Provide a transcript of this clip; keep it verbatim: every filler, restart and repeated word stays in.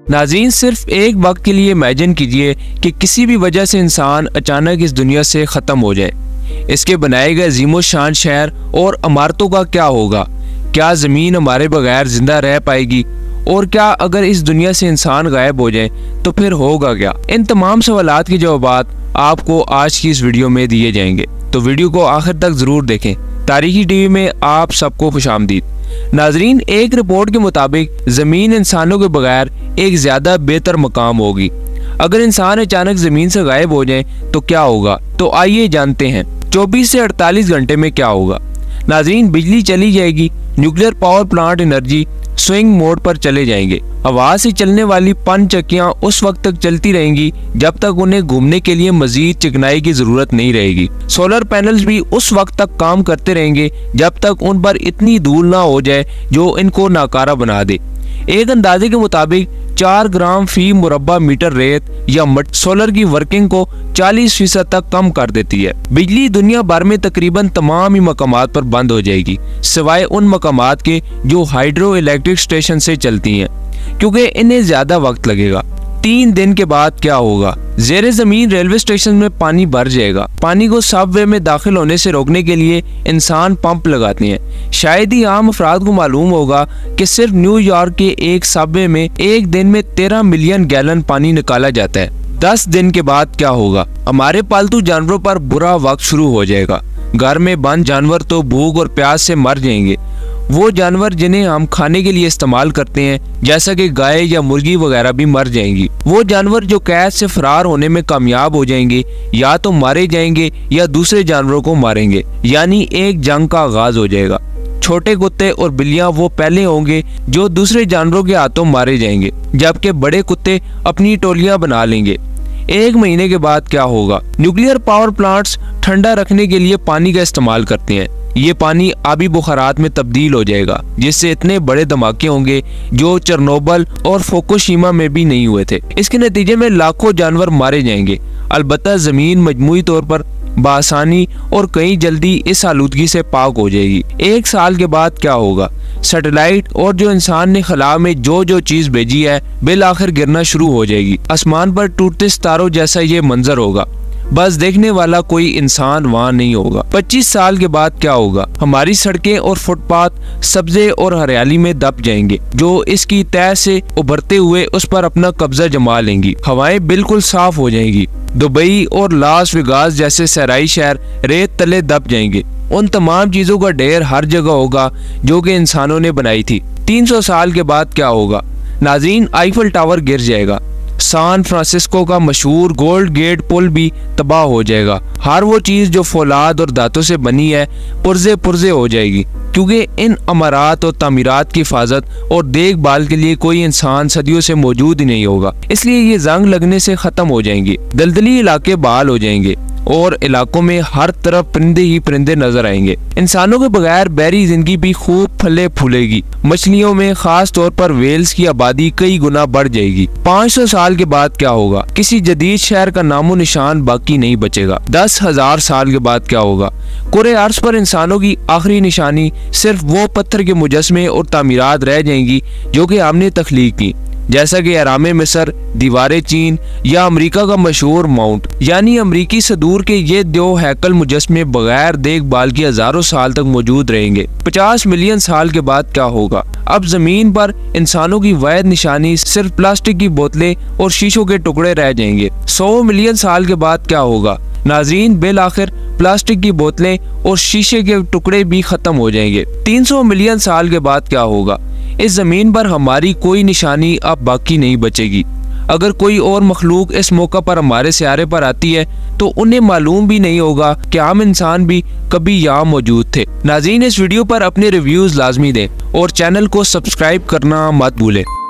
नाज़रीन, सिर्फ एक वक्त के लिए इमेजिन कीजिए कि किसी भी वजह से इंसान अचानक इस दुनिया से ख़त्म हो जाए। इसके बनाए गए अजीमो शान शहर और इमारतों का क्या होगा? क्या ज़मीन हमारे बगैर जिंदा रह पाएगी? और क्या अगर इस दुनिया से इंसान गायब हो जाए तो फिर होगा क्या? इन तमाम सवालात के जवाब आपको आज की इस वीडियो में दिए जाएंगे, तो वीडियो को आखिर तक ज़रूर देखें। तारीखी टीवी में आप सबको खुशामदीद। नाजरीन, एक रिपोर्ट के मुताबिक ज़मीन इंसानों के बगैर एक ज़्यादा बेहतर मकाम होगी। अगर इंसान अचानक ज़मीन से गायब हो जाए तो क्या होगा? तो आइए जानते हैं चौबीस से अड़तालीस घंटे में क्या होगा। नाजरीन, बिजली चली जाएगी, nuclear power plant energy swing mode पर चले जाएंगे। हवा से चलने वाली पन चक्कियां उस वक्त तक चलती रहेंगी जब तक उन्हें घूमने के लिए मजीद चिकनाई की जरूरत नहीं रहेगी। सोलर पैनल्स भी उस वक्त तक काम करते रहेंगे जब तक उन पर इतनी धूल ना हो जाए जो इनको नाकारा बना दे। एक अंदाजे के मुताबिक चार ग्राम फी मुरब्बा मीटर रेत या मट सोलर की वर्किंग को चालीस फीसद तक कम कर देती है। बिजली दुनिया भर में तकरीबन तमाम ही मकामात पर बंद हो जाएगी, सिवाय उन मकामात के जो हाइड्रो इलेक्ट्रिक स्टेशन से चलती हैं, क्योंकि इन्हें ज्यादा वक्त लगेगा। तीन दिन के बाद क्या होगा? जेर जमीन रेलवे स्टेशन में पानी भर जाएगा। पानी को सबवे में दाखिल होने से रोकने के लिए इंसान पंप लगाते हैं। शायद ही आम अफराद को मालूम होगा कि सिर्फ न्यूयॉर्क के एक सबवे में एक दिन में तेरह मिलियन गैलन पानी निकाला जाता है। दस दिन के बाद क्या होगा? हमारे पालतू जानवरों पर बुरा वक्त शुरू हो जाएगा। घर में बंद जानवर तो भूख और प्यास से मर जाएंगे। वो जानवर जिन्हें हम खाने के लिए इस्तेमाल करते हैं, जैसा कि गाय या मुर्गी वगैरह, भी मर जाएंगी। वो जानवर जो कैद से फरार होने में कामयाब हो जाएंगे या तो मारे जाएंगे या दूसरे जानवरों को मारेंगे, यानी एक जंग का आगाज हो जाएगा। छोटे कुत्ते और बिल्लियां वो पहले होंगे जो दूसरे जानवरों के हाथों मारे जाएंगे, जबकि बड़े कुत्ते अपनी टोलियां बना लेंगे। एक महीने के बाद क्या होगा? न्यूक्लियर पावर प्लांट्स ठंडा रखने के लिए पानी का इस्तेमाल करते हैं। ये पानी आबी बुखारात में तब्दील हो जाएगा, जिससे इतने बड़े धमाके होंगे जो चेरनोबिल और फुकुशिमा में भी नहीं हुए थे। इसके नतीजे में लाखों जानवर मारे जाएंगे। अलबत्ता जमीन मजमूई तौर पर बासानी और कई जल्दी इस आलूदगी से पाक हो जाएगी। एक साल के बाद क्या होगा? सैटेलाइट और जो इंसान ने खला में जो जो चीज भेजी है बिल आखिर गिरना शुरू हो जाएगी। आसमान पर टूटते सितारों जैसा ये मंजर होगा, बस देखने वाला कोई इंसान वहाँ नहीं होगा। पच्चीस साल के बाद क्या होगा? हमारी सड़कें और फुटपाथ सब्जे और हरियाली में दब जाएंगे, जो इसकी तह से उभरते हुए उस पर अपना कब्जा जमा लेंगी। हवाएं बिल्कुल साफ हो जाएंगी। दुबई और लास वेगास जैसे सहराई शहर रेत तले दब जाएंगे। उन तमाम चीजों का ढेर हर जगह होगा जो कि इंसानों ने बनाई थी। तीन सौ साल के बाद क्या होगा? नाज़रीन, आईफल टावर गिर जाएगा। सैन फ्रांसिस्को का मशहूर गोल्ड गेट पुल भी तबाह हो जाएगा। हर वो चीज जो फौलाद और धातु से बनी है पुर्जे पुर्जे हो जाएगी, क्योंकि इन अमारात और तामीरात की हिफाजत और देखभाल के लिए कोई इंसान सदियों से मौजूद ही नहीं होगा। इसलिए ये जंग लगने से खत्म हो जाएंगी। दलदली इलाके बहाल हो जाएंगे और इलाकों में हर तरफ परिंदे ही परिंदे नजर आएंगे। इंसानों के बगैर बहरी जिंदगी भी खूब फले फूलेगी। मछलियों में खास तौर पर वेल्स की आबादी कई गुना बढ़ जाएगी। पाँच सौ साल के बाद क्या होगा? किसी जदीद शहर का नामो निशान बाकी नहीं बचेगा। दस हजार साल के बाद क्या होगा? कुरे अर्श पर इंसानों की आखिरी निशानी सिर्फ वो पत्थर के मुजस्मे और तामीरात रह जाएंगी जो कि हमने तख्लीक की, जैसा कि अरामे मिस्र, दीवारे चीन या अमेरिका का मशहूर माउंट। यानी अमेरिकी सदूर के ये दो हैकल मुजस्मे बगैर देखभाल के हजारों साल तक मौजूद रहेंगे। पचास मिलियन साल के बाद क्या होगा? अब जमीन पर इंसानों की वैध निशानी सिर्फ प्लास्टिक की बोतलें और शीशों के टुकड़े रह जाएंगे। सौ मिलियन साल के बाद क्या होगा? नाज़रीन, बिल आखिर प्लास्टिक की बोतलें और शीशे के टुकड़े भी खत्म हो जाएंगे। तीन सौ मिलियन साल के बाद क्या होगा? इस जमीन पर हमारी कोई निशानी अब बाकी नहीं बचेगी। अगर कोई और मखलूक इस मौका पर हमारे सियारे पर आती है तो उन्हें मालूम भी नहीं होगा कि हम इंसान भी कभी यहाँ मौजूद थे। नाज़रीन, इस वीडियो पर अपने रिव्यूज लाजमी दें और चैनल को सब्सक्राइब करना मत भूलें।